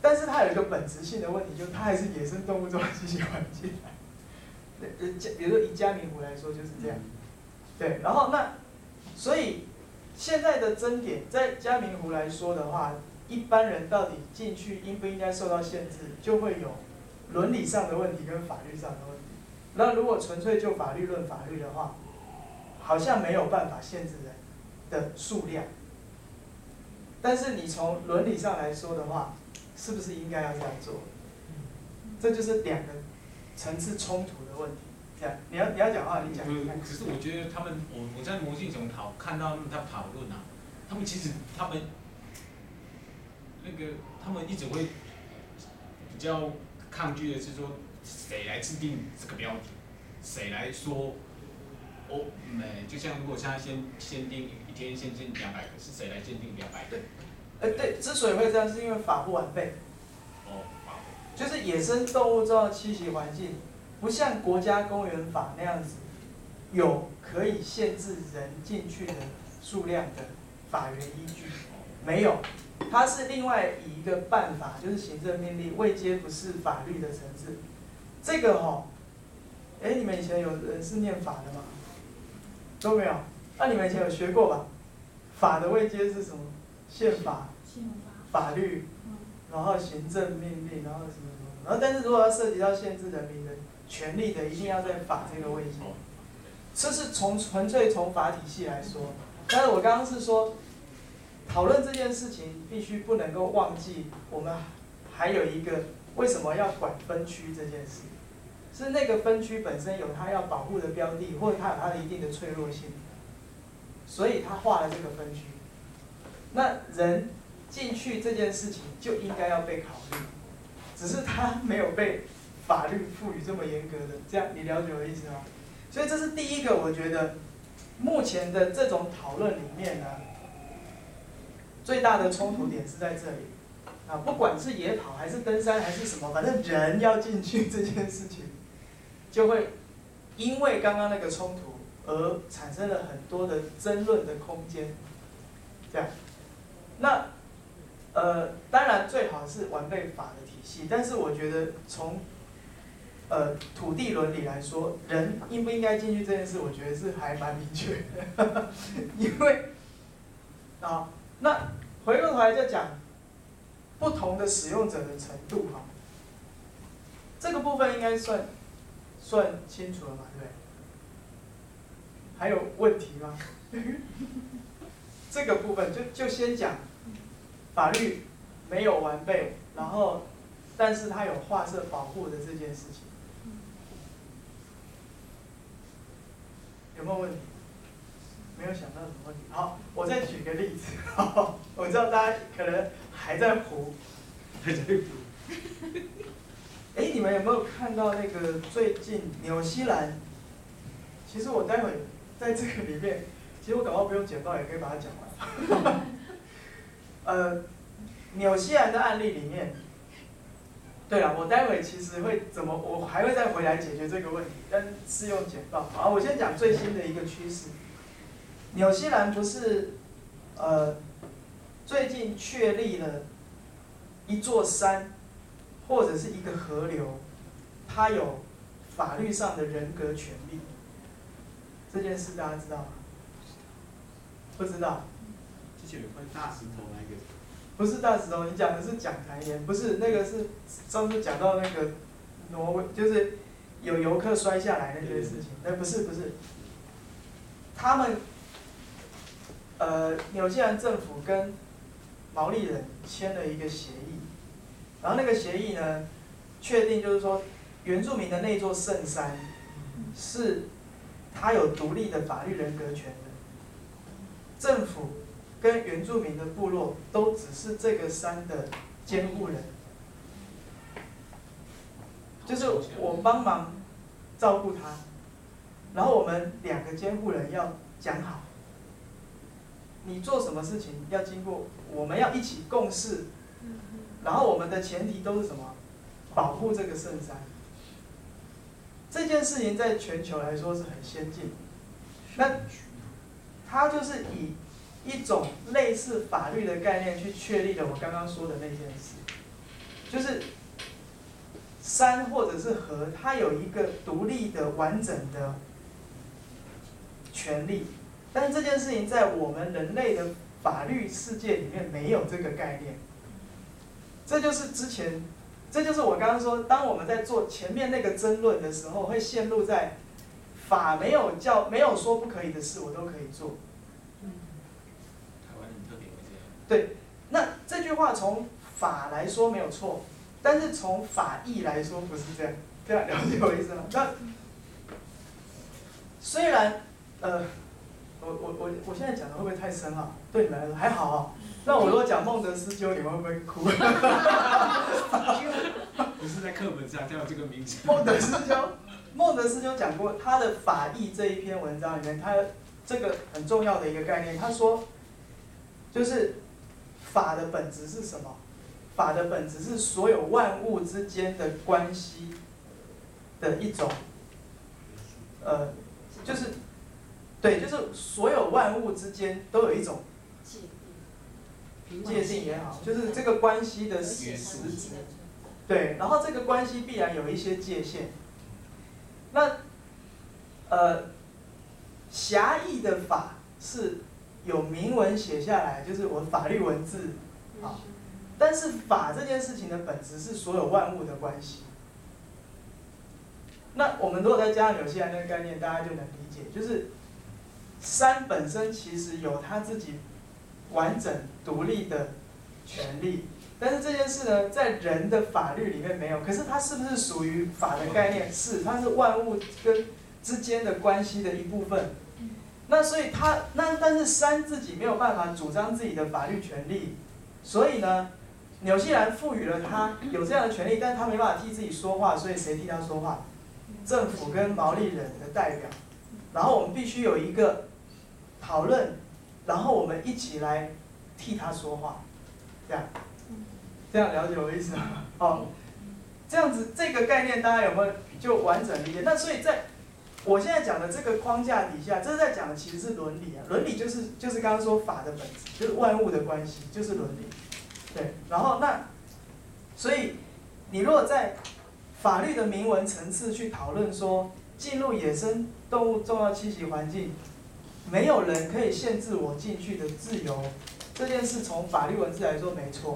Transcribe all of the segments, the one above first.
但是它有一个本质性的问题，就是它还是野生动物中的栖息环境。比如说以嘉明湖来说就是这样，对，然后所以现在的争点在嘉明湖来说的话，一般人到底进去应不应该受到限制，就会有伦理上的问题跟法律上的问题。那如果纯粹就法律论法律的话，好像没有办法限制人的数量。但是你从伦理上来说的话，是不是应该要这样做？这就是两个层次冲突的问题。这样，你要讲话，你讲。 可是我觉得我在魔镜中看到他讨论啊，他们其实他们一直会比较抗拒的是说，谁来制定这个标准，谁来说，就像如果现在限定一天限定200个，是谁来限定200个？ 对，之所以会这样，是因为法不完备。就是野生动物中的栖息环境，不像国家公园法那样子，有可以限制人进去的数量的法源依据，没有。它是另外以一个办法，就是行政命令，位阶不是法律的层次。这个你们以前有人是念法的吗？都没有。那你们以前有学过吧？法的位阶是什么？宪法、法律，然后行政命令，然后什么什么。然后，但是如果要涉及到限制人民的权利的，一定要在法这个位阶。这是纯粹从法体系来说。但是我刚刚是说，讨论这件事情必须不能够忘记，我们还有一个为什么要管分区这件事，是那个分区本身有它要保护的标的，或者它有它的一定的脆弱性，所以它划了这个分区。那人进去这件事情就应该要被考虑，只是它没有被法律赋予这么严格的，这样你了解我的意思吗？所以这是第一个，我觉得目前的这种讨论里面呢，最大的冲突点是在这里。不管是野跑还是登山还是什么，反正人要进去这件事情，就会因为刚刚那个冲突而产生了很多的争论的空间。这样，那当然最好是完备法的体系，但是我觉得从土地伦理来说，人应不应该进去这件事，我觉得是还蛮明确的，因为那回过头来就讲不同的使用者的程度这个部分应该算清楚了嘛，对不对？还有问题吗？这个部分就先讲法律没有完备，然后但是它有划设保护的这件事情，有没有问题？没有想到什么问题。好，我再举个例子。我知道大家可能还在糊。你们有没有看到那个最近纽西兰？其实我待会在这个里面，其实我搞不好不用简报也可以把它讲完。纽西兰的案例里面，对了，我待会其实会我还会再回来解决这个问题，但是用简报。好，我先讲最新的一个趋势。纽西兰不是最近确立了一座山或者是一个河流，它有法律上的人格权利。这件事大家知道吗？不知道。 之前有块大石头那个。 不是大石头，你讲的是讲台岩，不是那个是上次讲到那个挪威，就是有游客摔下来那件事情。不是，他们纽西兰政府跟毛利人签了一个协议，然后那个协议呢，确定就是说原住民的那座圣山是他有独立的法律人格权的，政府跟原住民的部落都只是这个山的监护人，就是我帮忙照顾他，然后我们2个监护人要讲好，你做什么事情要经过，我们要一起共事，然后我们的前提都是什么？保护这个圣山。这件事情在全球来说是很先进的，那它就是以一种类似法律的概念去确立了我刚刚说的那件事。 就是山或者是河，它有一个独立的完整的权利，但是这件事情在我们人类的法律世界里面没有这个概念。这就是我刚刚说，当我们在做前面那个争论的时候，会陷入在法没有说不可以的事，我都可以做。 台湾人特别会这样。 对，那这句话从法来说没有错，但是从法义来说不是这样。这样了解我意思吗？那虽然我现在讲的会不会太深了？对你们来说还好啊。那我如果讲孟德斯鸠，你们会不会哭？ 不是在课本上才有这个名字。 孟德斯鸠讲过他的《法义》这一篇文章里面，他这个很重要的一个概念，他说，就是法的本质是什么？法的本质是所有万物之间的关系的一种，就是所有万物之间都有一种界定也好，就是这个关系的实质。对，然后这个关系必然有一些界限。那狭义的法是有明文写下来，就是我法律文字啊。但是法这件事情的本质是所有万物的关系。那我们如果再加上纽西兰那个概念，大家就能理解，就是山本身其实有它自己完整独立的权利，但是这件事呢，在人的法律里面没有。可是它是不是属于法的概念？是，它是万物跟之间的关系的一部分。那所以但是山自己没有办法主张自己的法律权利，所以呢，纽西兰赋予了他有这样的权利，但是他没办法替自己说话，所以谁替他说话？政府跟毛利人的代表。然后我们必须有一个讨论，然后我们一起来替他说话，这样了解我的意思吗？好，这样子这个概念大家有没有就完整理解？那所以在我现在讲的这个框架底下，这是在讲的其实是伦理啊。伦理就是刚刚说法的本质，就是万物的关系，就是伦理。对，然后所以你如果在法律的明文层次去讨论说，进入野生动物重要栖息环境，没有人可以限制我进去的自由，这件事从法律文字来说没错。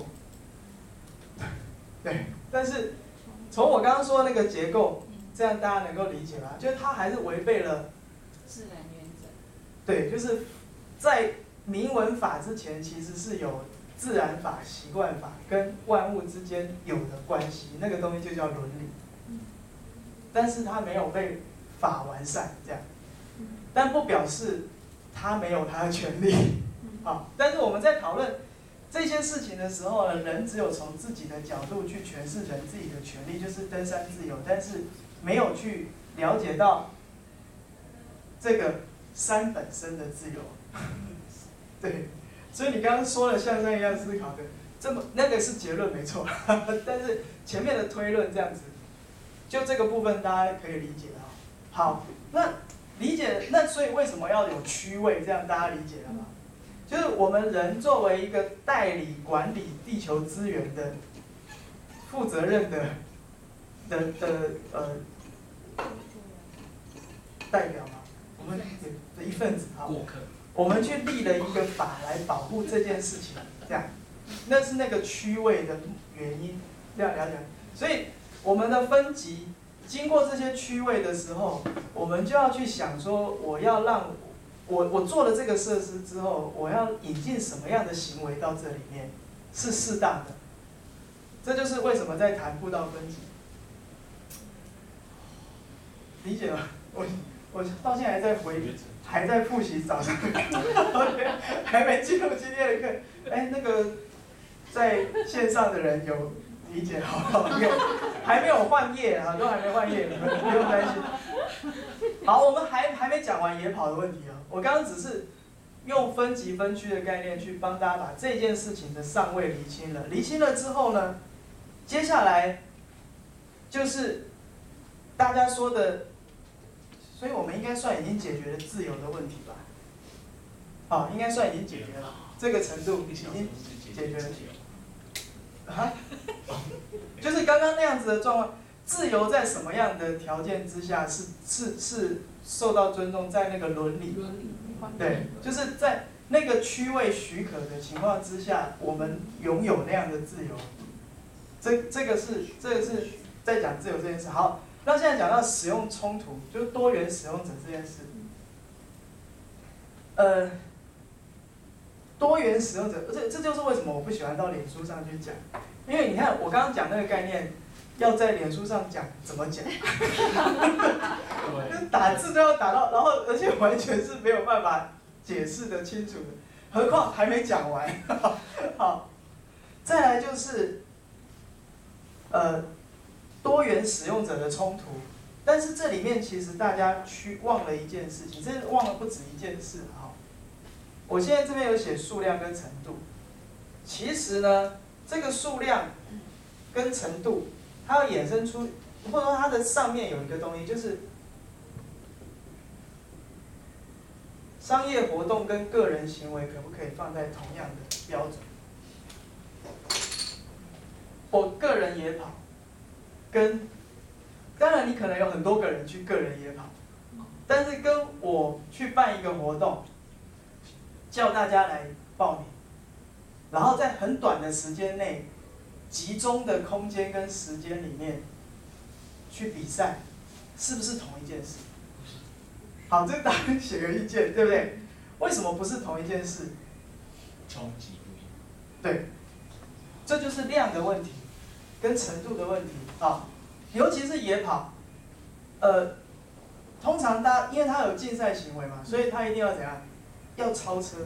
对，但是从我刚刚说的那个结构，这样大家能够理解吗？就是它还是违背了自然原则。 对，就是在明文法之前，其实是有自然法、习惯法跟万物之间有的关系，那个东西就叫伦理。但是它没有被法完善，这样，但不表示它没有它的权利。好，但是我们在讨论这些事情的时候呢，人只有从自己的角度去诠释人自己的权利，就是登山自由，但是没有去了解到这个山本身的自由。对，所以你刚刚说了像山一样思考的，那个是结论没错，但是前面的推论这样子，就这个部分大家可以理解啊。好，那理解那所以为什么要有区位？这样大家理解了吗？就是我们人作为一个代理管理地球资源的负责任的代表嘛，我们的一份子啊，我们去立了一个法来保护这件事情，这样，那是那个区位的原因，这样了解。所以我们的分级经过这些区位的时候，我们就要去想说，我要让我做了这个设施之后，我要引进什么样的行为到这里面是适当的。这就是为什么在谈步道分级，理解吗？我到现在还在复习早上还没进入今天的课。哎，那个在线上的人有理解好不好？还没有换页啊，都还没换页，你们不用担心。好，我们还没讲完野跑的问题啊。我刚刚只是用分级分区的概念去帮大家把这件事情的上位厘清了。厘清了之后呢，接下来就是大家说的，所以我们应该算已经解决了自由的问题吧？好，应该算已经解决了，这个程度已经解决了。啊？ 刚刚那样子的状况，自由在什么样的条件之下是受到尊重？在那个伦理，对，就是在那个区位许可的情况之下，我们拥有那样的自由。这个是在讲自由这件事。好，那现在讲到使用冲突，就是多元使用者这件事。多元使用者，这就是为什么我不喜欢到脸书上去讲，因为你看我刚刚讲那个概念，要在脸书上讲怎么讲，打字都要打到，然后而且完全是没有办法解释得清楚的，何况还没讲完。好，再来就是多元使用者的冲突，但是这里面其实大家忘了一件事情，这忘了不止一件事哈。我现在这边有写数量跟程度，其实呢，这个数量跟程度，它要衍生出，或者说它的上面有一个东西，就是商业活动跟个人行为可不可以放在同样的标准？我个人野跑，当然你可能有很多个人去个人野跑，但是跟我去办一个活动，叫大家来报名，然后在很短的时间内，集中的空间跟时间里面去比赛，是不是同一件事？好，这大家写个意见，对不对？为什么不是同一件事？ 冲击不一样。 对，这就是量的问题，跟程度的问题啊。尤其是野跑，通常因为它有竞赛行为嘛，所以它一定要怎样？要超车，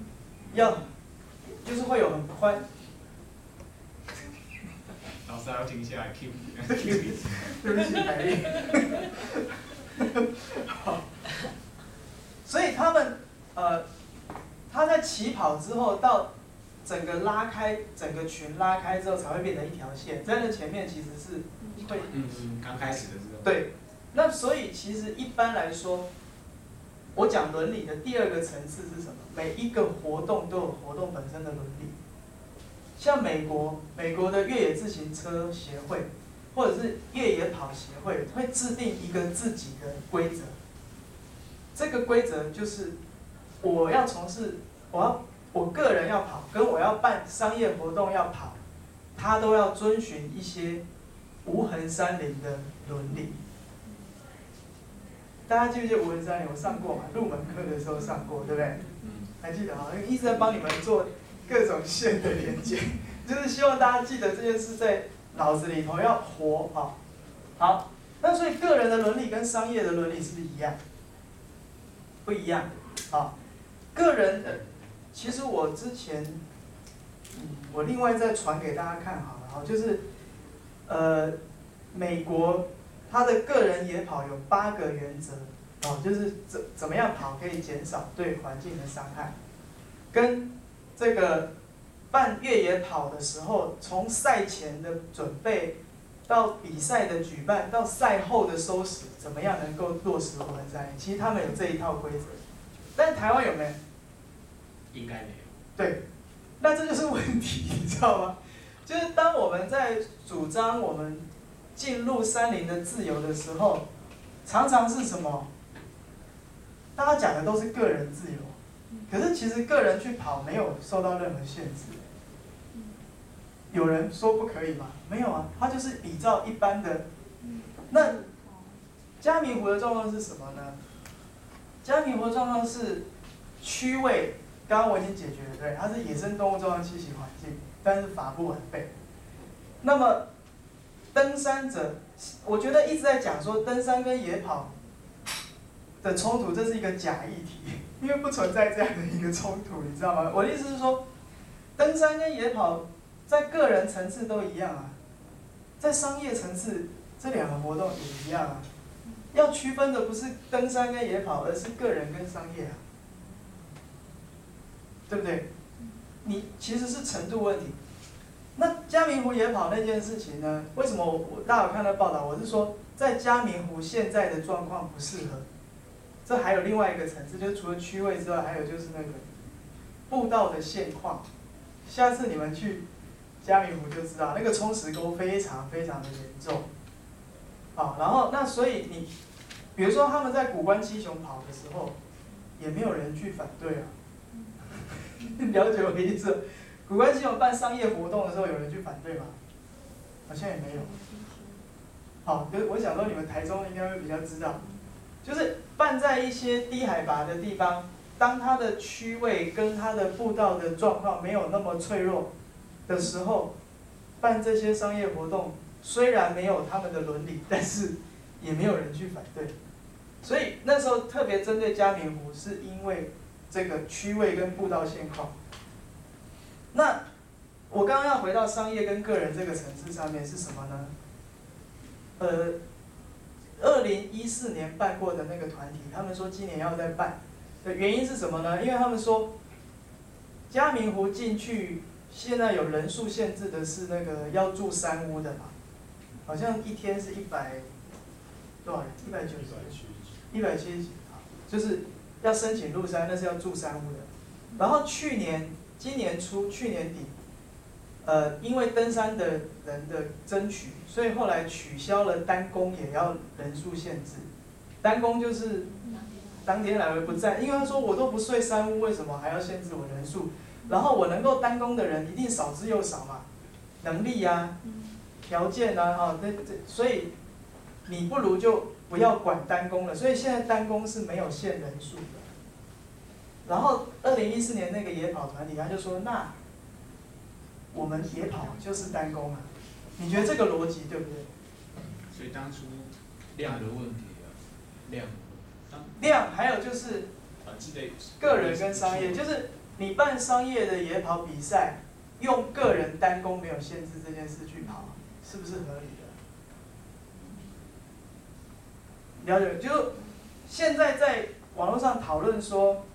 就是会有很宽。 老师还要停下来 Q。 对不起，海丽。好，所以他在起跑之后，到整个群拉开之后，才会变成一条线。在那前面其实是会， 刚开始的时候。 对，那所以其实一般来说，我讲伦理的第二个层次是什么？每一个活动都有活动本身的伦理。像美国的越野自行车协会，或者是越野跑协会，会制定一个自己的规则。这个规则就是我要从事，我个人要跑，跟我要办商业活动要跑，它都要遵循一些无痕山林的伦理。大家记不记得无痕山林？我上过嘛，入门课的时候上过，对不对？还记得哈，因为一直在帮你们做各种线的连接，就是希望大家记得这件事在脑子里头要活哈。好，那所以个人的伦理跟商业的伦理是不是一样？不一样。好，个人的，其实我之前，我另外再传给大家看好了哈，就是美国它的个人野跑有8个原则。就是怎么样跑可以减少对环境的伤害，跟这个办越野跑的时候，从赛前的准备到比赛的举办到赛后的收拾，怎么样能够落实无痕山林？其实他们有这一套规则，但台湾有没有？ 应该没有。 对，那这就是问题，你知道吗？就是当我们在主张我们进入山林的自由的时候，常常是什么？大家讲的都是个人自由，可是其实个人去跑没有受到任何限制。有人说不可以吗？没有啊，他就是比照一般的。那嘉明湖的状况是什么呢？嘉明湖的状况是区位，刚刚我已经解决了，对，它是野生动物重要栖息环境，但是法不完备。那么登山者，我觉得一直在讲说登山跟野跑的冲突，这是一个假议题，因为不存在这样的一个冲突，你知道吗？我的意思是说，登山跟野跑在个人层次都一样啊，在商业层次这2个活动也一样啊。要区分的不是登山跟野跑，而是个人跟商业啊，对不对？你其实是程度问题。那嘉明湖野跑那件事情呢？为什么大家有看到报道？我是说，在嘉明湖现在的状况不适合。这还有另外一个层次，就是除了区位之外，还有就是那个步道的现况。下次你们去嘉明湖就知道那个冲石沟非常非常的严重。好，然后那所以你，比如说他们在古关七雄跑的时候，也没有人去反对啊。了解我的意思？古关七雄办商业活动的时候，有人去反对吗？好像也没有。好，就是我想说你们台中应该会比较知道，就是办在一些低海拔的地方，当它的区位跟它的步道的状况没有那么脆弱的时候，办这些商业活动，虽然没有他们的伦理，但是也没有人去反对。所以那时候特别针对嘉明湖，是因为这个区位跟步道现况。那我刚刚要回到商业跟个人这个层次上面是什么呢？2014年办过的那个团体，他们说今年要再办的原因是什么呢？因为他们说嘉明湖进去现在有人数限制的是那个要住山屋的嘛，好像一天是100多少人？170几，就是要申请入山，那是要住山屋的。然后今年初、去年底，因为登山的人的争取，所以后来取消了单攻也要人数限制。单攻就是当天来而不在，因为他说我都不睡山屋，为什么还要限制我人数？然后我能够单攻的人一定少之又少嘛，能力啊、条件啊，所以你不如就不要管单攻了。所以现在单攻是没有限人数的。然后2014年那个野跑团体他就说，那我们野跑就是单攻啊，你觉得这个逻辑对不对？ 所以当初量的问题啊， 量还有就是个人跟商业，就是你办商业的野跑比赛，用个人单攻没有限制这件事去跑，是不是合理的？了解，就现在在网络上讨论说，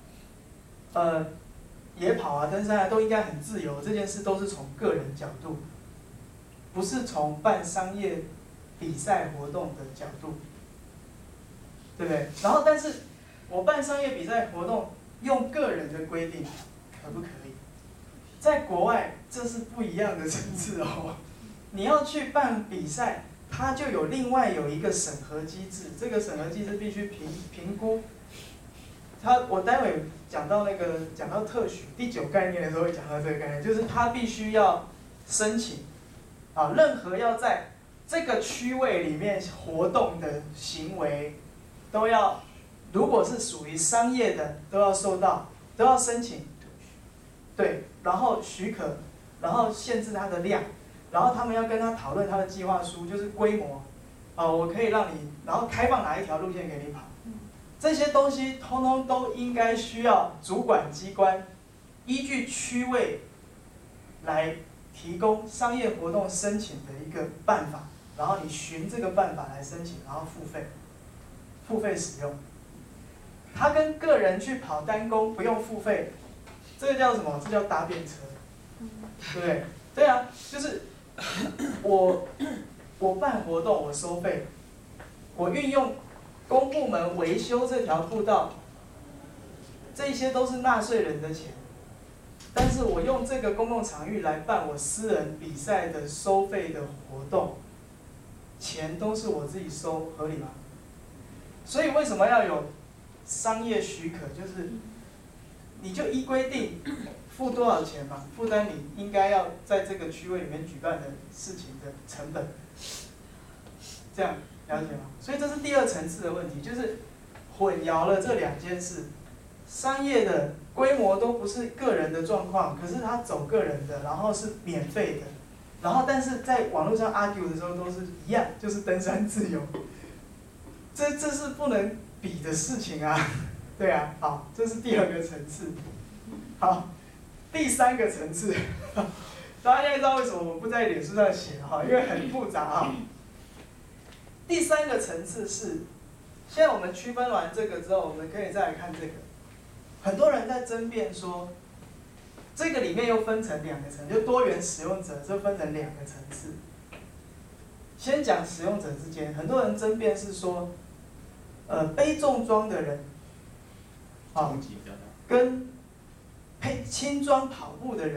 野跑啊、登山啊都应该很自由，这件事都是从个人角度，不是从办商业比赛活动的角度，对不对？然后，但是我办商业比赛活动用个人的规定，可不可以？在国外这是不一样的层次哦。你要去办比赛，它就有另外有一个审核机制，这个审核机制必须评估。我待会讲到特许第9概念的时候会讲到这个概念，就是它必须要申请，任何要在这个区位里面活动的行为，都要，如果是属于商业的，都要申请，对，然后许可，然后限制它的量，然后他们要跟他讨论他的计划书，就是规模，我可以让你，然后开放哪一条路线给你跑。这些东西通通都应该需要主管机关依据区位来提供商业活动申请的一个办法，然后你循这个办法来申请，然后付费使用。他跟个人去跑单攻不用付费，这个叫什么？这叫搭便车，对不对？对啊，就是我办活动我收费，我运用公部门维修这条步道，这些都是纳税人的钱，但是我用这个公共场域来办我私人比赛的收费的活动，钱都是我自己收，合理吗？所以为什么要有商业许可？就是你就依规定付多少钱嘛，负担你应该要在这个区位里面举办的事情的成本，这样了解吗？所以这是第2层次的问题，就是混淆了这2件事。商业的规模都不是个人的状况，可是他走个人的，然后是免费的，然后但是在网络上 argue 的时候都是一样，就是登山自由，这是不能比的事情啊，对啊，好，这是第2个层次。好，第3个层次，大家现在知道为什么我不在脸书上写哈，因为很复杂哈。第3个层次是，现在我们区分完这个之后，我们可以再来看这个。很多人在争辩说，这个里面又分成2个层，就多元使用者，这分成2个层次。先讲使用者之间，很多人争辩是说，背重装的人，跟轻装跑步的人，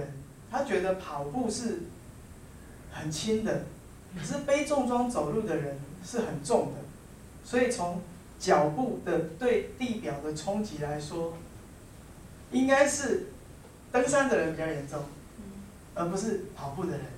他觉得跑步是很轻的，可是背重装走路的人是很重的，所以从脚步的对地表的冲击来说，应该是登山的人比较严重，而不是跑步的人。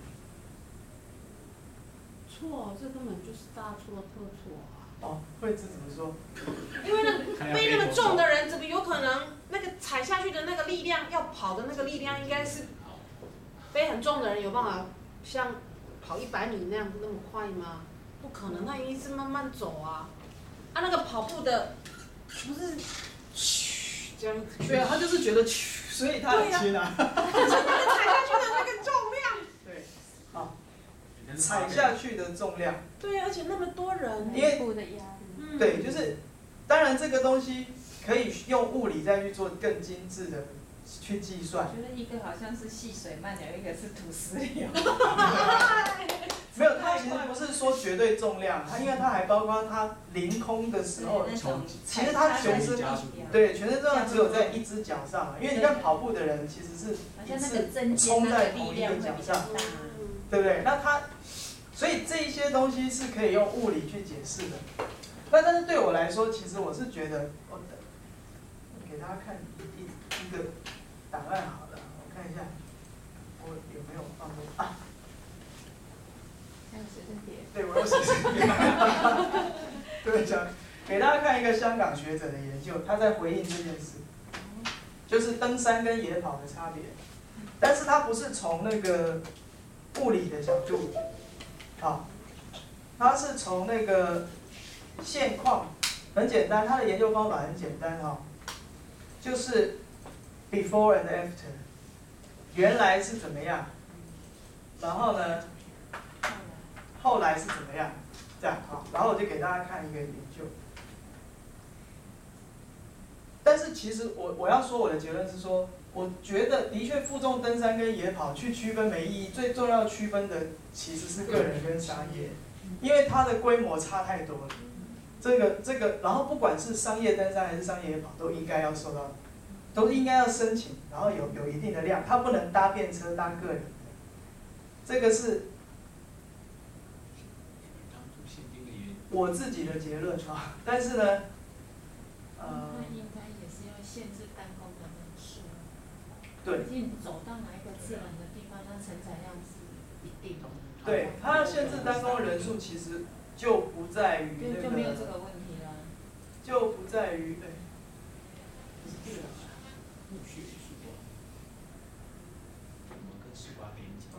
错，这根本就是大错特错啊！ 哦，惠智怎么说？ 因为背那么重的人，怎么有可能那个踩下去的那个力量，要跑的那个力量，应该是背很重的人有办法像跑100米那样那么快吗？不可能，他一定是慢慢走啊。啊，那个跑步的不是这样。 对啊，他就是觉得所以他很轻啊。 可是那个踩下去的那个重量。 对，好。踩下去的重量， 对，而且那么多人， 因为内部的压力， 对，就是当然这个东西可以用物理再去做更精致的去计算。 我觉得一个好像是细水慢流，一个是土石流。 没有，它其实不是说绝对重量，它因为它还包括它凌空的时候，其实它全身对全身重量只有在一只脚上，因为你看跑步的人其实是一次冲在同一个脚上，对不对？那它所以这一些东西是可以用物理去解释的。那但是对我来说，其实我是觉得，我给大家看一个档案好了，我看一下我有没有放过啊？ 还有随身碟。 对，我有随身碟。对，讲给大家看一个香港学者的研究，他在回应这件事，就是登山跟野跑的差别，但是他不是从那个物理的角度。好，他是从那个现况，很简单，他的研究方法很简单哈，就是 before and after， 原来是怎么样，然后呢，后来是怎么样，这样好，然后我就给大家看一个研究。但是其实我要说我的结论是说，我觉得的确负重登山跟野跑去区分没意义，最重要区分的其实是个人跟商业，因为它的规模差太多了。这个，然后不管是商业登山还是商业野跑，都应该要受到，都应该要申请，然后有一定的量，它不能搭便车搭个人的，这个是我自己的结论啊。但是呢， 那应该也是要限制单工的人数。 对。 毕竟走到哪一个自然的地方，它承载量是一定的。 对，它要限制单工人数，其实就不在于那个。 就没有这个问题了。 就不在于对。不是这个。 入学数啊。我们跟数啊联结。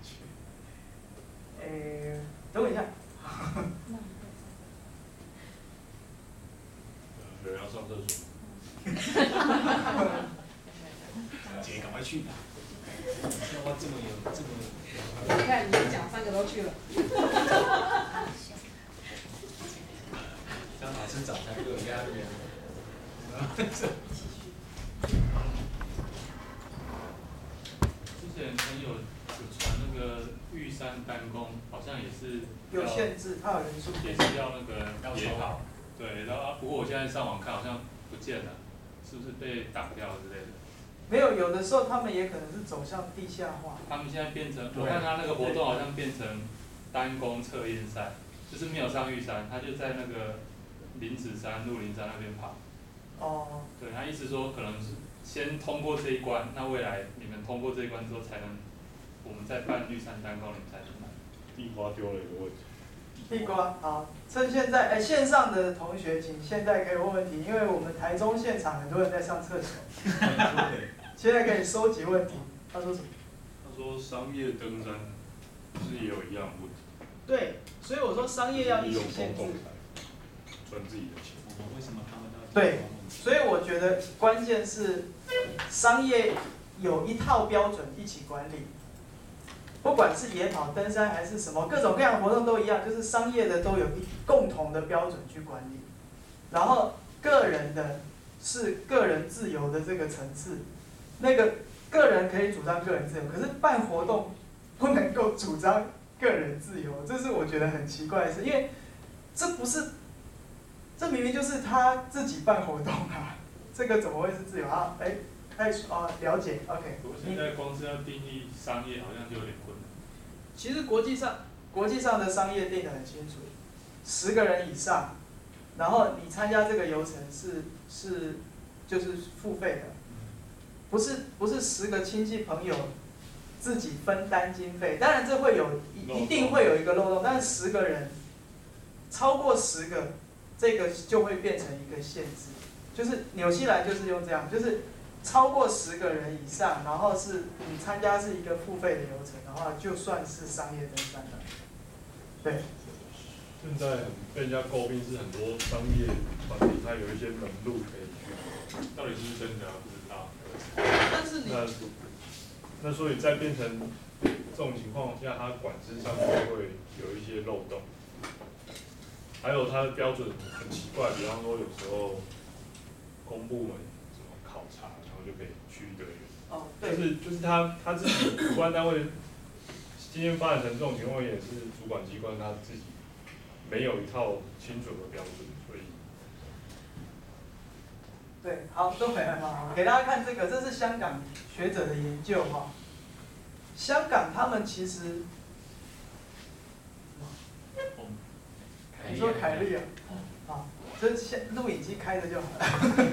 等我一下。 有人要上厕所。 姐，赶快去吧！要不这么有这么。 你看，你讲3个都去了。 这样老师找才不有压力啊。 之前朋友有传那个玉山单攻，好像也是有限制，它有人数， 也是要那个野跑。对，然后不过我现在上网看好像不见了，是不是被挡掉之类的？ 没有，有的时候他们也可能是走向地下化。 他们现在变成，我看他那个活动好像变成单攻测验赛，就是没有上玉山，他就在那个林子山、鹿林山那边跑。 哦。 对，他意思说可能是先通过这一关，那未来你们通过这一关之后，才能我们再办玉山单攻，你们才能买。 地瓜丢了一个问题。 地瓜好，趁现在线上的同学，请现在可以问问题，因为我们台中现场很多人在上厕所，现在可以收集问题。他说什么？ 他说商业登山是也有一样的问题。 对，所以我说商业要一起限制。 赚自己的钱。 我们为什么他们要？ 对，所以我觉得关键是商业有一套标准一起管理。不管是野跑、登山还是什么，各种各样的活动都一样，就是商业的都有共同的标准去管理，然后个人的是个人自由的这个层次，那个个人可以主张个人自由，可是办活动不能够主张个人自由，这是我觉得很奇怪的事，因为这不是，这明明就是他自己办活动啊，这个怎么会是自由啊？ 开始了解 ，OK。 不过现在光是要定义商业，好像就有点困难。 其实国际上的商业定得很清楚，10个人以上，然后你参加这个游程是就是付费的，不是10个亲戚朋友自己分担经费，当然这会有一定会有一个漏洞，但是10个人超过10个，这个就会变成一个限制，就是纽西兰就是用这样，就是超过10个人以上，然后是你参加是一个付费的流程的话，就算是商业登山了。对。 现在被人家诟病是很多商业团体，它有一些门路可以去，到底是不是真的不知道。 但是那所以在变成这种情况下，它管制上就会有一些漏洞，还有它的标准很奇怪，比方说有时候公部门什么考察，然后就可以去一个人。 哦，对。 就是他自己主管单位今天发展成这种情况，也是主管机关他自己没有一套清楚的标准，所以。 对，好，都回来了。给大家看这个，这是香港学者的研究哈。香港他们其实，你说凯利啊，好，这录影机开着就好了。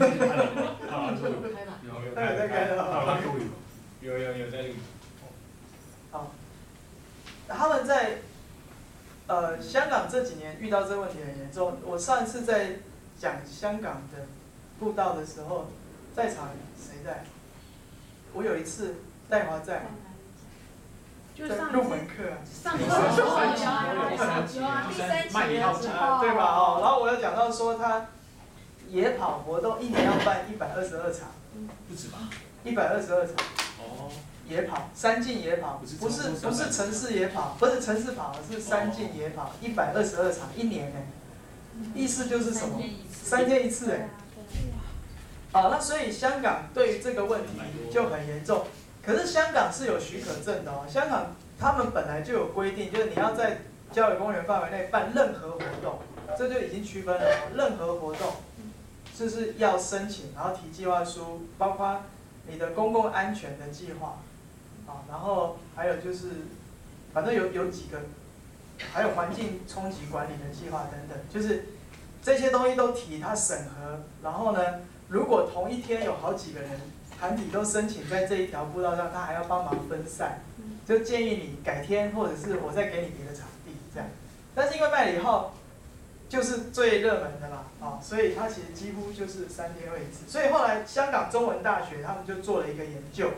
有在开的。 有在录。 好，他们在香港这几年遇到这个问题很严重。我上一次在讲香港的步道的时候，在场谁在？我有一次戴华在。 就是上入门课啊， 上课的时候有啊， 第三集对吧？哦，然后我有讲到说他野跑活动1年要办122场， 不止吧 ？122场。 哦。 野跑，山径野跑，不是城市野跑，不是城市跑，是山径野跑，122场1年呢，意思就是什么？3天一次哎。好，那所以香港对于这个问题就很严重。可是香港是有许可证的哦，香港他们本来就有规定，就是你要在郊野公园范围内办任何活动，这就已经区分了哦，任何活动就是要申请，然后提计划书，包括你的公共安全的计划，啊，然后还有就是，反正有几个，还有环境冲击管理的计划等等，就是这些东西都提，他审核，然后呢，如果同一天有好几个人。团体都申请在这一条步道上，他还要帮忙分散，就建议你改天或者是我再给你别的场地这样。但是因为麦理浩就是最热门的嘛，啊，所以他其实几乎就是3天会一次。所以后来香港中文大学他们就做了一个研究，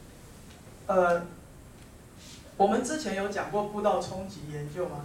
我们之前有讲过步道冲击研究吗？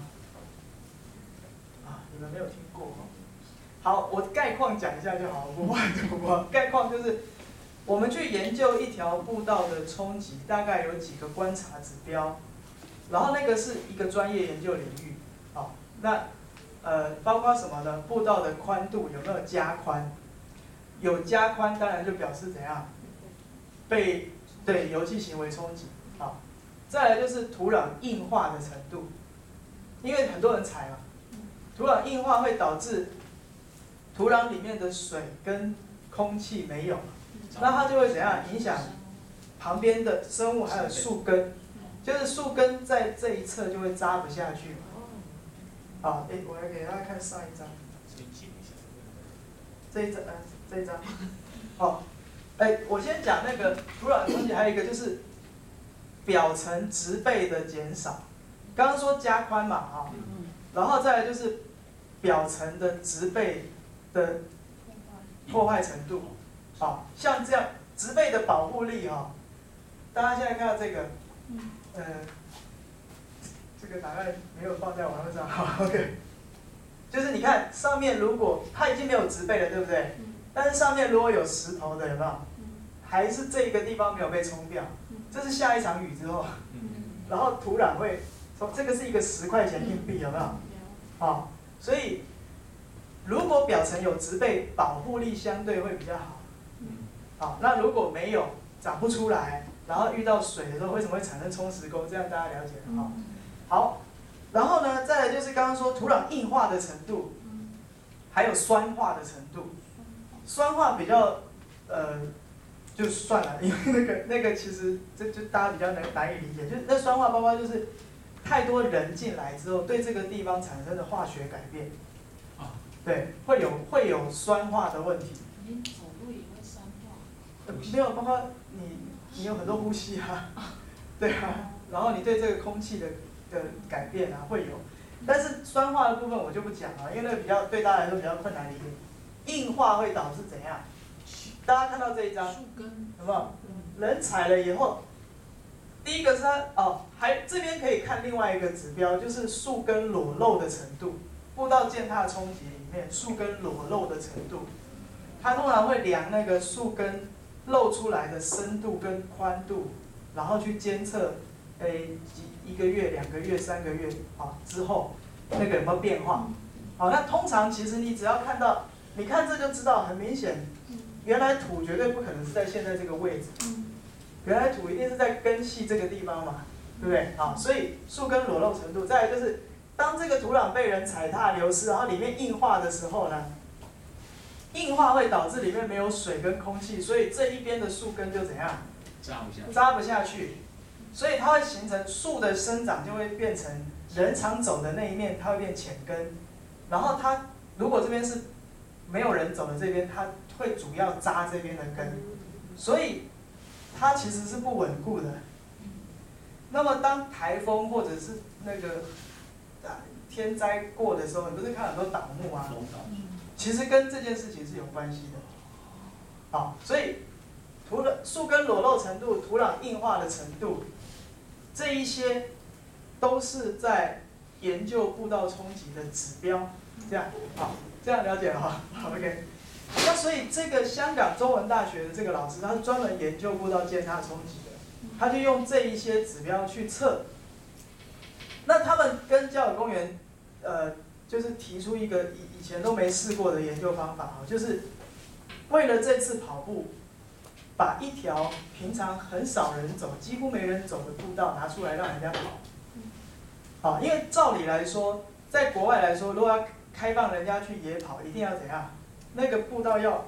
啊，你们没有听过哦。好，我概况讲一下就好，不过概况就是。我们去研究一条步道的冲击，大概有几个观察指标，然后那个是一个专业研究领域，好，那包括什么呢？步道的宽度有没有加宽？有加宽，当然就表示怎样？被油气行为冲击，好，再来就是土壤硬化的程度，因为很多人踩嘛，土壤硬化会导致土壤里面的水跟空气没有。那它就会怎样影响旁边的生物还有树根，就是树根在这一侧就会扎不下去。好，我来给大家看上一张。这一张。好，我先讲那个土壤冲击，还有一个就是表层植被的减少。刚刚说加宽嘛，啊，然后再来就是表层的植被的破坏程度。好，像这样植被的保护力哈，大家现在看到这个，这个大概没有放在网络上，好 ，OK， 就是你看上面如果它已经没有植被了，对不对？但是上面如果有石头的，有没有？还是这个地方没有被冲掉，这是下一场雨之后，然后土壤会，这个是一个10块钱硬币，有没有？好，所以如果表层有植被，保护力相对会比较好。好，那如果没有长不出来，然后遇到水的时候，为什么会产生冲蚀沟？这样大家了解了哈。好，然后呢，再来就是刚刚说土壤硬化的程度，还有酸化的程度。酸化比较就算了，因为那个其实这就大家比较难以理解，就是那酸化包括就是太多人进来之后，对这个地方产生的化学改变，对，会有酸化的问题。 连走路也会酸化。 没有，包括你有很多呼吸啊，对啊，然后你对这个空气的改变啊会有，但是酸化的部分我就不讲了，因为那个对大家来说比较困难理解。硬化会导致怎样？大家看到这一张，有没有？人踩了以后，第一个是它这边可以看另外一个指标，就是树根裸露的程度。步道践踏冲击里面，树根裸露的程度，它通常会量那个树根露出来的深度跟宽度，然后去监测，1个月、2个月、3个月之后那个有没有变化。好，那通常其实你只要看到，你看这就知道，很明显，原来土绝对不可能是在现在这个位置，原来土一定是在根系这个地方嘛，对不对？好，所以树根裸露程度，再来就是当这个土壤被人踩踏流失，然后里面硬化的时候呢，硬化会导致里面没有水跟空气，所以这一边的树根就怎样？扎不下去，所以它会形成树的生长就会变成人常走的那一面，它会变浅根，然后它如果这边是没有人走的这边，它会主要扎这边的根，所以它其实是不稳固的。那么当台风或者是那个天灾过的时候，你不是看很多倒木啊？其实跟这件事情是有关系的。好，所以树根裸露程度、土壤硬化的程度，这一些都是在研究步道冲击的指标。这样，好，这样了解了哈。OK。那所以这个香港中文大学的这个老师，他是专门研究步道践踏冲击的，他就用这一些指标去测。那他们跟郊野公园，就是提出一个以前都没试过的研究方法，就是为了这次跑步，把一条平常很少人走、几乎没人走的步道拿出来让人家跑。好，因为照理来说，在国外来说，如果要开放人家去野跑，一定要怎样？那个步道要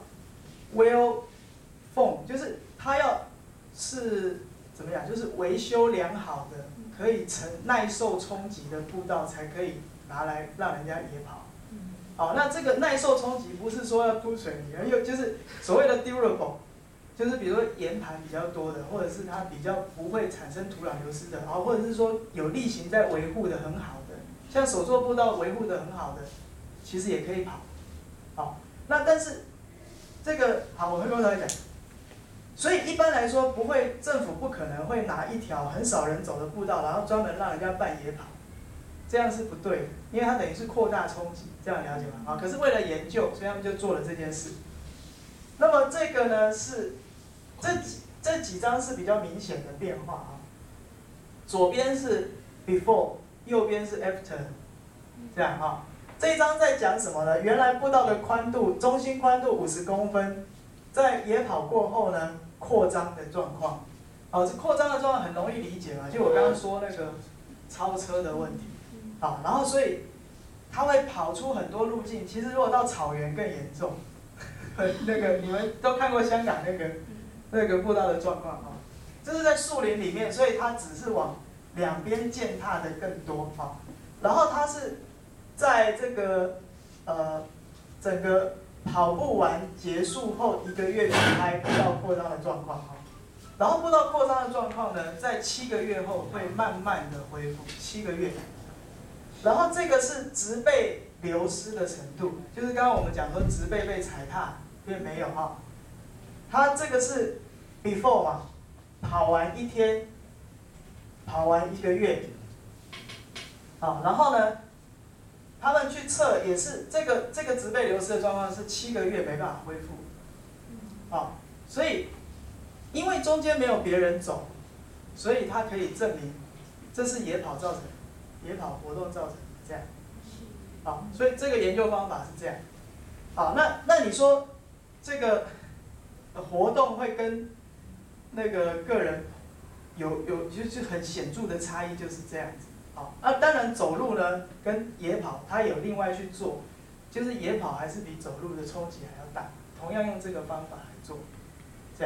well formed， 就是它要是怎么样？就是维修良好的，可以耐受冲击的步道才可以拿来让人家野跑。好，那这个耐受冲击不是说要铺水泥，而就是所谓的 durable， 就是比如说岩盘比较多的，或者是它比较不会产生土壤流失的，或者是说有例行在维护的很好的，像手作步道维护的很好的，其实也可以跑。好，那但是这个好，我回过头来讲。所以一般来说，政府不可能会拿一条很少人走的步道，然后专门让人家办野跑，这样是不对的，因为它等于是扩大冲击，这样了解吗？可是为了研究，所以他们就做了这件事。那么这个呢是这几张是比较明显的变化啊，左边是 before， 右边是 after， 这样啊。这一张在讲什么呢？原来步道的宽度，中心宽度50公分，在野跑过后呢，扩张的状况。这扩张的状况很容易理解嘛，就我刚刚说那个超车的问题。然后所以它会跑出很多路径。其实如果到草原更严重，那个你们都看过香港那个步道的状况啊，这是在树林里面，所以它只是往两边践踏的更多啊。然后它是在这个整个跑步完结束后1个月去拍步道扩张的状况哈，然后步道扩张的状况呢，在7个月后会慢慢的恢复，7个月。然后这个是植被流失的程度，就是刚刚我们讲说植被被踩踏变没有哈，它这个是 before 嘛，跑完1天，跑完1个月，好，然后呢？他们去测也是这个植被流失的状况是7个月没办法恢复，所以因为中间没有别人走，所以他可以证明这是野跑造成，野跑活动造成这样，所以这个研究方法是这样，那你说这个活动会跟那个个人有就是很显著的差异，就是这样子。当然走路呢跟野跑它有另外去做，就是野跑还是比走路的冲击还要大，同样用这个方法来做，这样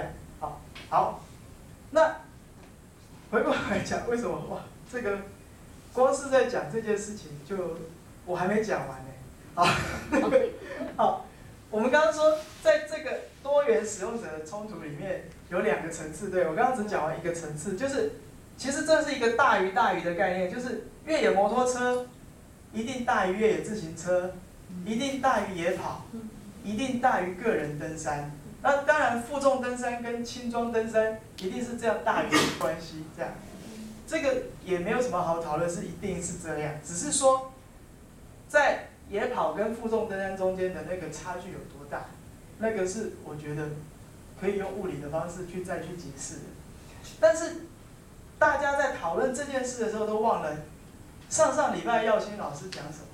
好，那回过来讲，为什么哇？这个光是在讲这件事情就我还没讲完呢。好，好，我们刚刚说在这个多元使用者的冲突里面有2个层次，对，我刚刚只讲完1个层次，就是其实这是一个大于的概念，就是越野摩托车一定大于越野自行车，一定大于野跑，一定大于个人登山。那当然，负重登山跟轻装登山一定是这样大于的关系，这样，这个也没有什么好讨论，是一定是这样，只是说，在野跑跟负重登山中间的那个差距有多大，那个是我觉得可以用物理的方式再去解释的。但是大家在讨论这件事的时候，都忘了上礼拜耀星老师讲什么？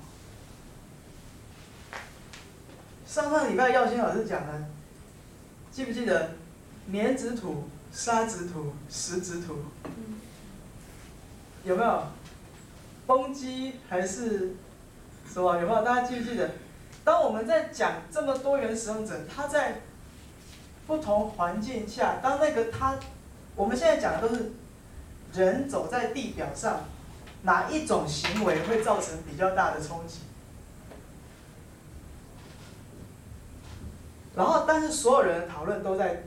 上礼拜耀星老师讲的。记不记得棉质土、砂质土、石质土？有没有？崩基还是什么？有没有？大家记不记得？当我们在讲这么多元使用者，他在不同环境下，当那个我们现在讲的都是人走在地表上，哪一种行为会造成比较大的冲击？然后，但是所有人的讨论都在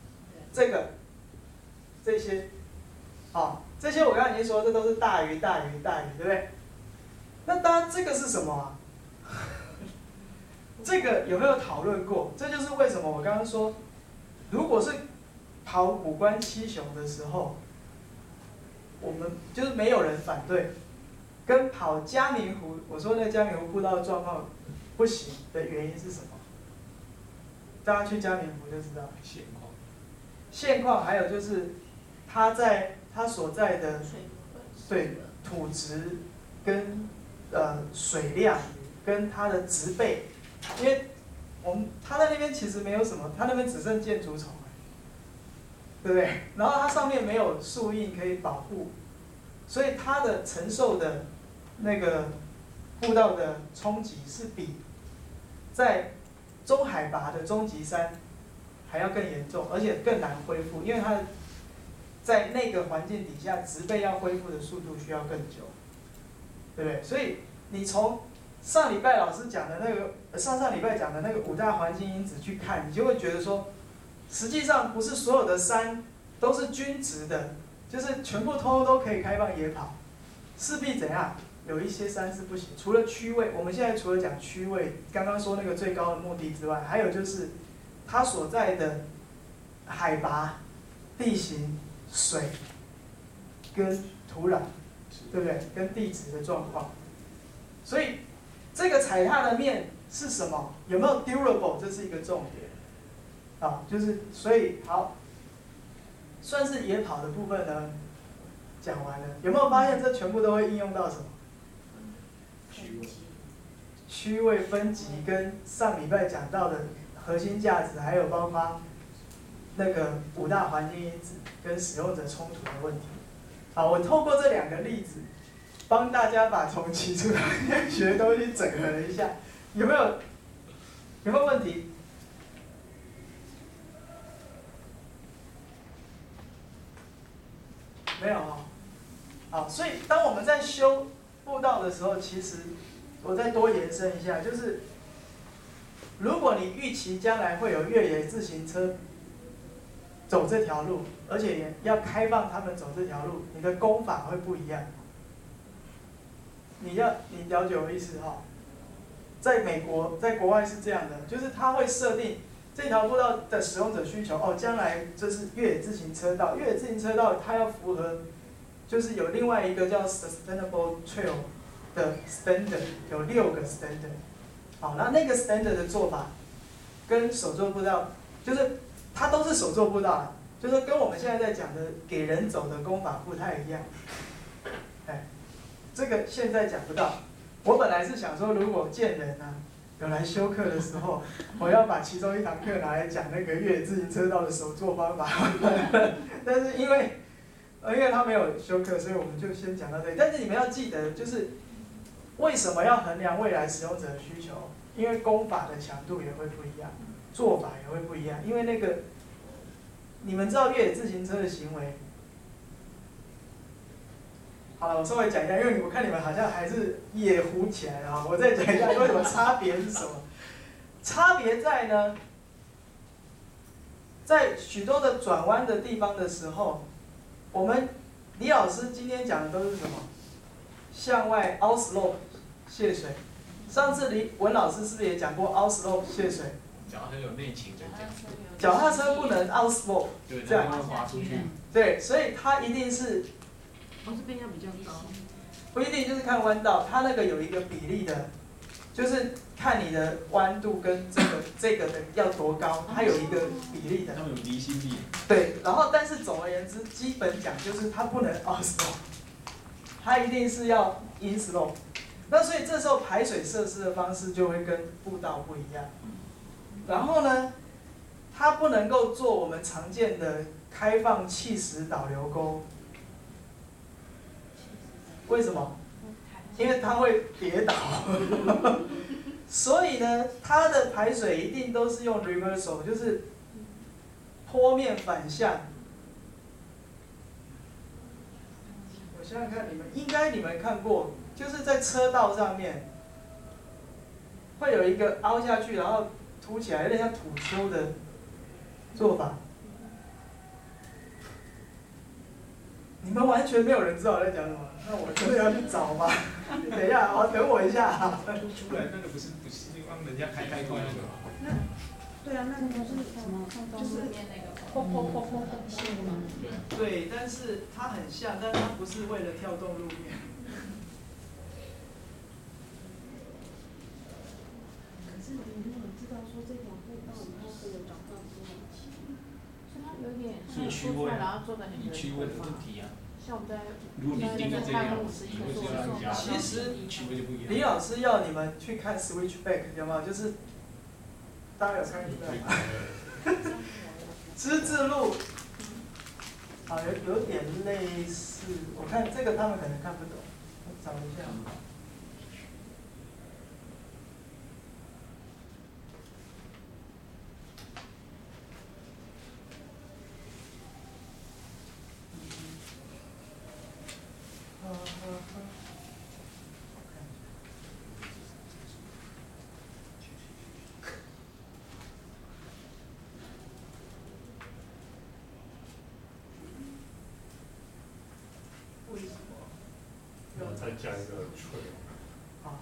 这些，这些我刚才已经说，这都是大于，对不对？那当然，这个是什么啊？这个有没有讨论过？这就是为什么我刚刚说，如果是跑5关7雄的时候，我们就是没有人反对，跟跑嘉明湖，我说那嘉明湖步道的状况不行的原因是什么？大家去嘉明湖就知道现况，还有就是它所在的土质跟水量跟它的植被，因为它在那边其实没有什么，它那边只剩箭竹虫，对不对？然后它上面没有树荫可以保护，所以它的承受的那个步道的冲击是比在中海拔的中级山还要更严重，而且更难恢复，因为它在那个环境底下，植被要恢复的速度需要更久，对不对？所以你从上礼拜老师讲的那个，上礼拜讲的那个5大环境因子去看，你就会觉得说，实际上不是所有的山都是均值的，就是全部通通都可以开放野跑，势必怎样？有一些山是不行，除了区位，我们现在除了讲区位，刚刚说那个最高的目的之外，还有就是它所在的海拔、地形、水跟土壤，对不对？跟地质的状况，所以这个踩踏的面是什么？有没有 durable？ 这是一个重点，就是所以好，算是野跑的部分呢，讲完了。有没有发现这全部都会应用到什么？区位分级跟上礼拜讲到的核心价值，还有包括那个5大环境因子跟使用者冲突的问题。好，我透过这2个例子，帮大家把从起初学的东西整合了一下，有没有问题？没有啊。好，所以当我们在修步道的时候，其实我再多延伸一下，就是如果你预期将来会有越野自行车走这条路，而且也要开放他们走这条路，你的攻法会不一样。你了解我的意思哈？在美国，在国外是这样的，就是他会设定这条步道的使用者需求，将来这是越野自行车道，越野自行车道它要符合，就是有另外一个叫 Sustainable Trail 的 standard， 有6个 standard。好，那个 standard 的做法跟手作步道，就是它都是手作步道，就是跟我们现在在讲的给人走的工法不太一样。这个现在讲不到。我本来是想说，如果见人有来修课的时候，我要把其中一堂课拿来讲那个越野自行车道的手作方法。但是因为他没有修课，所以我们就先讲到这里。但是你们要记得，就是为什么要衡量未来使用者的需求？因为工法的强度也会不一样，做法也会不一样。因为那个你们知道越野自行车的行为？好了，我稍微讲一下，因为我看你们好像还是也糊起来了啊。我再讲一下为什么差别是什么？差别在呢，在许多的转弯的地方的时候，我们李老师今天讲的都是什么？向外 out slope 泄水。上次文老师是不是也讲过 out slope 泄水？ 脚踏车有内倾的脚踏车不能 out slope， 对， 这样会滑出去。 对，所以它一定是。 这边要比较高。 不一定，就是看弯道，它那个有一个比例的，就是看你的弯度跟这个的要多高，它有一个比例的。 他们有离心力。 对，然后但是总而言之，基本讲就是它不能 out slope， 它一定是要 in slope。那所以这时候排水设施的方式就会跟步道不一样。然后呢，它不能够做我们常见的开放气石导流沟。为什么？因为它会跌倒，所以呢，它的排水一定都是用 reversal， 就是坡面反向。我想想看，你们看过，就是在车道上面会有一个凹下去，然后凸起来，有点像土丘的做法。你们完全没有人知道我在讲什么，那我真的要去找吗？等一下，等我一下。 出来那个不是帮人家开开关那个吗？ 对啊，那个不是什么，就是砰砰砰砰砰线吗？ 对，但是它很像，但它不是为了跳动路面。 可是有没有知道说这条步道以后会有找到多少期？所以它有点是区位， 然后做的很以区位的问题啊。 像我在如果你定义这样，你会是要加。 其实区位就不一样。 李老师要你们去看 switchback 有没有？就是大家有看过吗？之字路，好，有点类似。我看这个他们可能看不懂，我找一下。为什么？ 然后再加一个吹。 啊。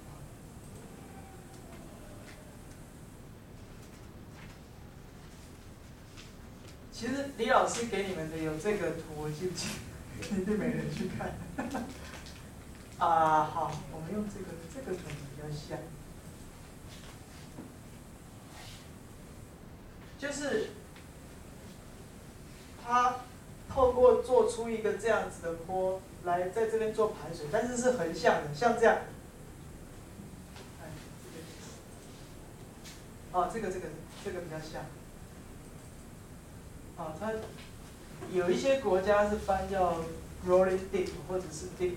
其实李老师给你们的有这个图，我记不记得？一定没人去看。啊，好，我们用这个图比较像，就是它透过做出一个这样子的坡来在这边做排水，但是是横向的，像这样。哦，这个比较像。啊，它有一些国家是翻叫 rolling dip 或者是 ditch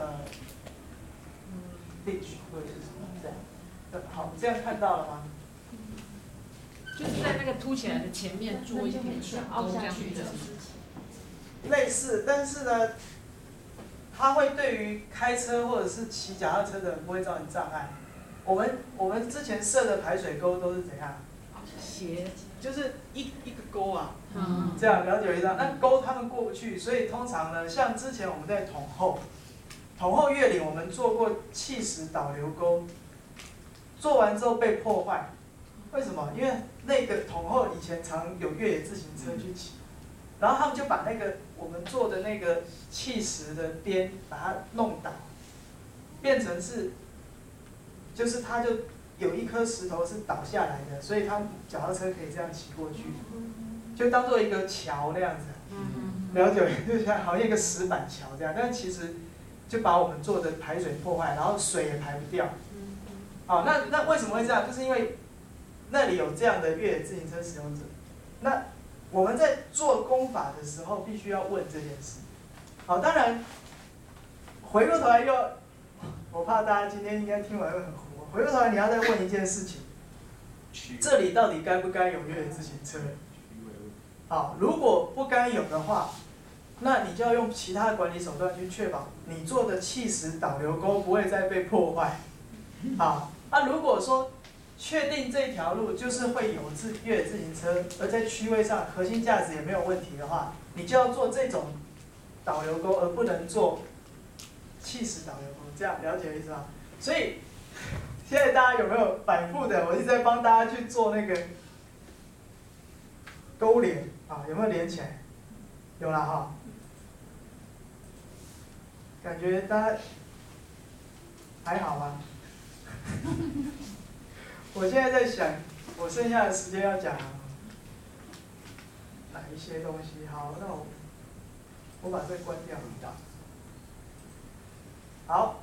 或者是什么这样。好，这样看到了吗？ 就是在那个凸起来的前面做一点凹下去的。 类似，但是呢，它会对于开车或者是骑脚踏车的人不会造成障碍。我们之前设的排水沟都是怎样？斜，就是一个沟啊。这样了解一下，那沟他们过不去，所以通常呢，像之前我们在统后越岭，我们做过气石导流沟，做完之后被破坏，为什么？因为那个统后以前常有越野自行车去骑，然后他们就把那个我们做的那个气石的边把它弄倒，变成是，就是它就有一颗石头是倒下来的，所以他们脚踏车可以这样骑过去。就当做一个桥那样子，了解，就像好像一个石板桥这样，但其实就把我们做的排水破坏，然后水也排不掉。好，那为什么会这样？就是因为那里有这样的越野自行车使用者。那我们在做工法的时候，必须要问这件事。好，当然回过头来又，我怕大家今天应该听完会很糊。回过头来你要再问一件事情，这里到底该不该有越野自行车？ 好，如果不该有的话，那你就要用其他的管理手段去确保你做的气石导流沟不会再被破坏。好，那如果说确定这条路就是会有越野自行车，而在区位上核心价值也没有问题的话，你就要做这种导流沟，而不能做气石导流沟。这样了解意思吗？所以现在大家有没有反复的？我一直在帮大家去做那个勾连啊，有没有连起来？有啦哈。感觉大家还好吗？我现在在想，我剩下的时间要讲哪一些东西？好，那我把这关掉。好，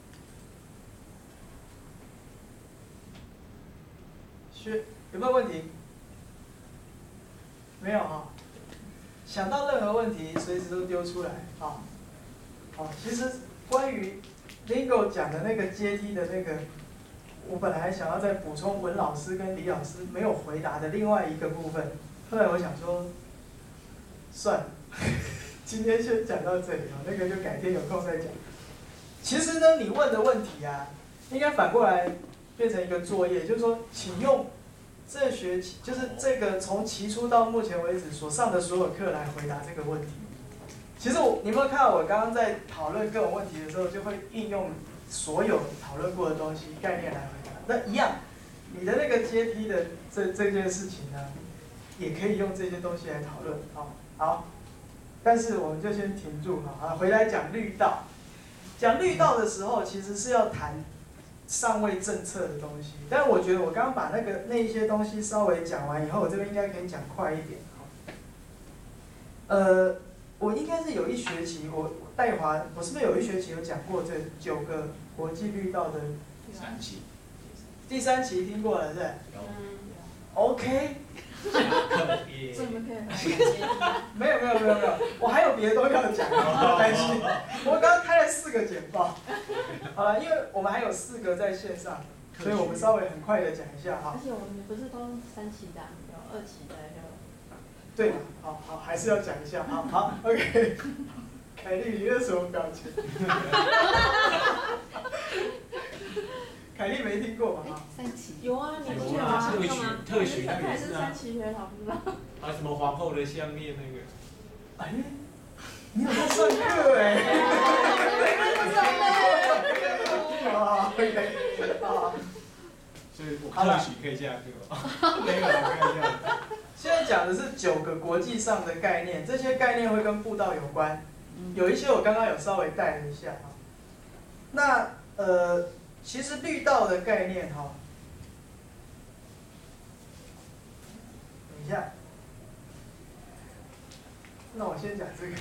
有没有问题？没有哈。想到任何问题，随时都丢出来啊。好，其实关于 Lingo 讲的那个阶梯的那个，我本来还想要再补充文老师跟李老师没有回答的另外一个部分，后来我想说，算了，今天先讲到这里啊，那个就改天有空再讲。其实呢，你问的问题啊，应该反过来变成一个作业，就是说，请用这学期就是这个从期初到目前为止所上的所有课来回答这个问题。其实你有没有看到我刚刚在讨论各种问题的时候，就会应用所有讨论过的东西概念来回答。那一样，你的那个阶梯的这件事情呢，也可以用这些东西来讨论。好，但是我们就先停住哈，回来讲绿道。讲绿道的时候，其实是要谈上位政策的东西。但我觉得我刚刚把那一些东西稍微讲完以后，我这边应该可以讲快一点。我应该是有一学期，戴华，我是不是有一学期有讲过这9个国际绿道的 3期？ 第3期听过了是不是？ 有。 OK。 这么看？ 没有，我还有别的东西要讲，不要担心。我刚刚开了4个简报，好了，因为我们还有4个在线上，所以我们稍微很快的讲一下哈。 而且我们不是都3期的，有2期的， 对，好，还是要讲一下，好 ，OK。凯莉，你那什么表情？凯莉没听过吧？ 3期有啊，你有去吗？ 特许那还是个是啊 3，期学好，不知道。 还有什么皇后的项链那个？ 哎，你有在上课哎？好 ，OK， 好。 所以我特许可以下课。没有啦，开玩笑。 现在讲的是9个国际上的概念，这些概念会跟步道有关，有一些我刚刚有稍微带了一下哈。那其实绿道的概念哈，等一下，那我先讲这个。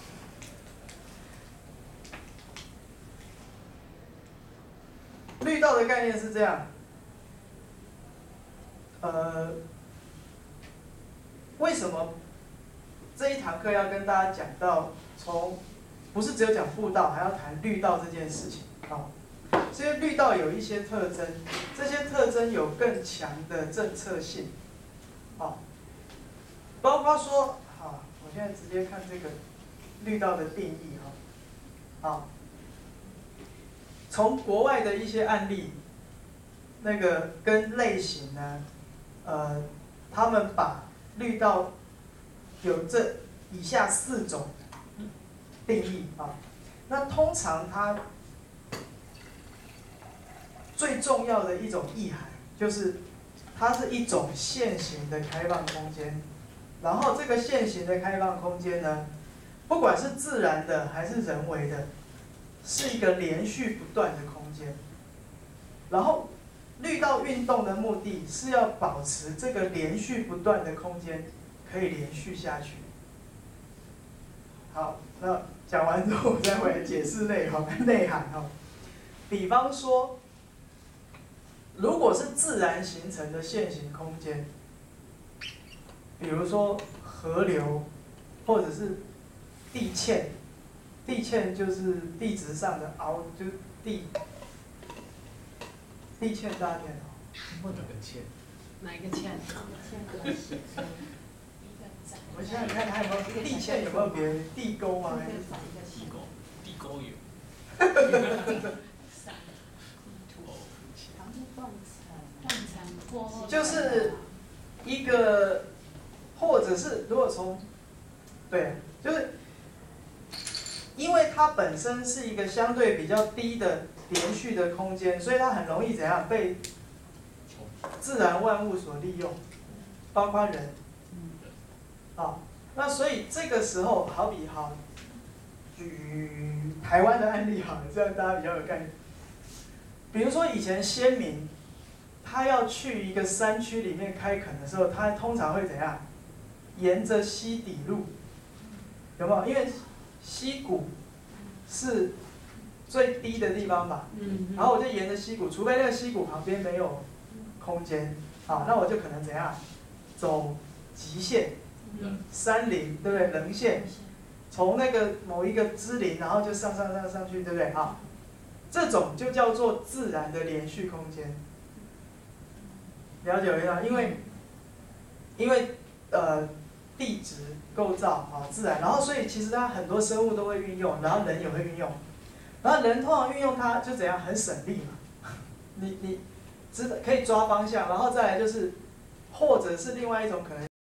绿道的概念是这样，为什么这一堂课要跟大家讲到不是只有讲步道，还要谈绿道这件事情啊？这些绿道有一些特征，这些特征有更强的政策性，包括说，我现在直接看这个绿道的定义从国外的一些案例，那个跟类型呢，他们把绿道有这以下4种定义那通常它最重要的一种意涵就是它是一种线型的开放空间，然后这个线型的开放空间呢，不管是自然的还是人为的，是一个连续不断的空间。然后绿道运动的目的是要保持这个连续不断的空间可以连续下去。好，那讲完之后我再回来解释内涵比方说，如果是自然形成的线型空间，比如说河流或者是地堑，地堑就是地质上的就是地堑大片哪个堑？ 哪一个欠？ 我们现在看还有没有地堑有没有别的地沟啊？还是地沟有。 就是一个，或者是如果从，对，就是因为它本身是一个相对比较低的连续的空间，所以它很容易怎样被自然万物所利用，包括人。啊，那所以这个时候，好比举台湾的案例好了，这样大家比较有概念。比如说以前先民，他要去一个山区里面开垦的时候，他通常会怎样？沿着溪底路，有没有？因为溪谷是最低的地方嘛，然后我就沿着溪谷，除非那个溪谷旁边没有空间，啊，那我就可能怎样？走极限。山林对不对？棱线，从那个某一个支林，然后就上去，对不对啊？这种就叫做自然的连续空间。了解没有？因为地质构造啊自然，然后所以其实它很多生物都会运用，然后人也会运用，然后人通常运用它就怎样很省力嘛。你可以抓方向，然后再来就是，或者是另外一种可能。